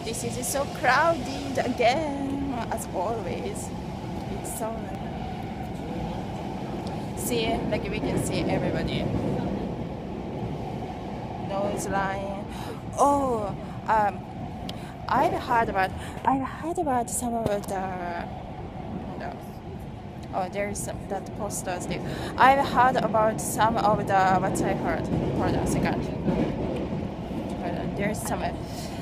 This is so crowded again, as always. It's so see, like we can see everybody. Nose line. Oh, I've heard about some of the. No. Oh, there's some that posters there. I've heard about some of the. What's I heard? Hold on a second. Hold on. There's some.